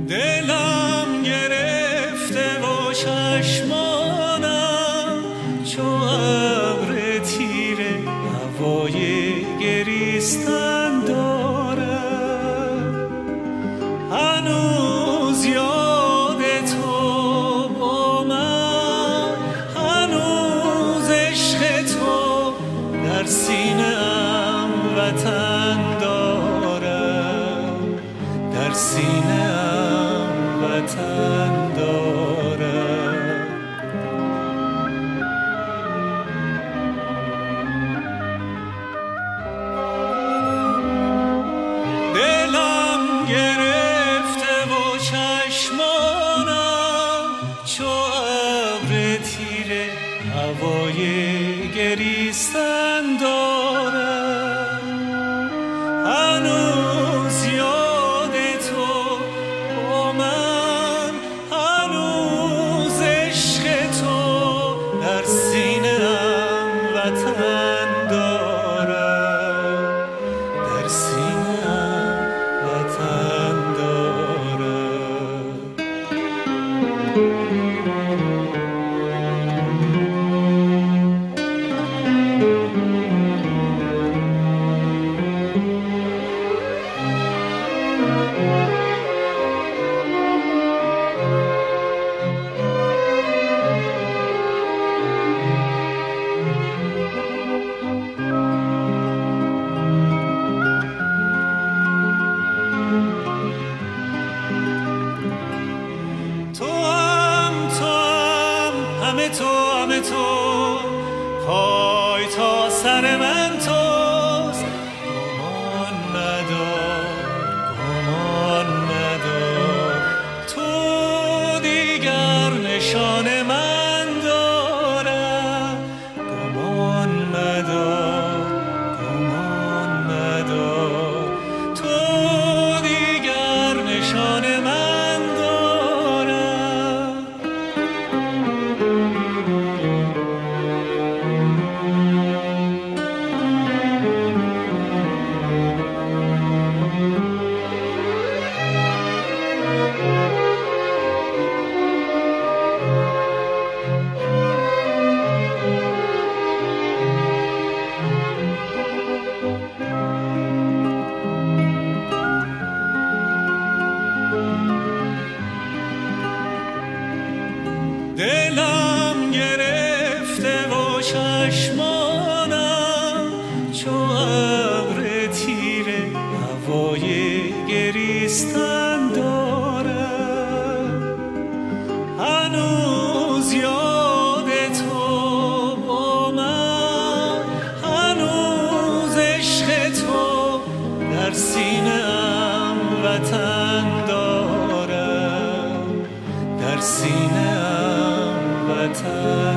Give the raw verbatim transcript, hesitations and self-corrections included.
دلم گرفته و چشمانم چو ابر تیره هوای گریستن دارم. هنوز یاد تو با من، هنوز عشق تو در سینه‌ام وطن دارم، در سینه‌ام وطن دارم. دلم گرفته و چشمانم چو ابر تیره هوای گریستن دارم. هنوز یاد تو با من، هنوز عشق تو در سینه‌ام وطن دارم، در سینه‌ام وطن دارم. تو همه تو، پای تا سر من توست. گمان مدار، گمان مدار، تو دیگر نشان من دارم. گمان مدار، گمان مدار، تو دیگر نشان من دارم. دلم گرفته و چشمانم چو ابر تیره هوای گریستن دارم. هنوز یاد تو با من، هنوز عشق تو در سینه‌ام وطن دارم، در سینه‌ام وطن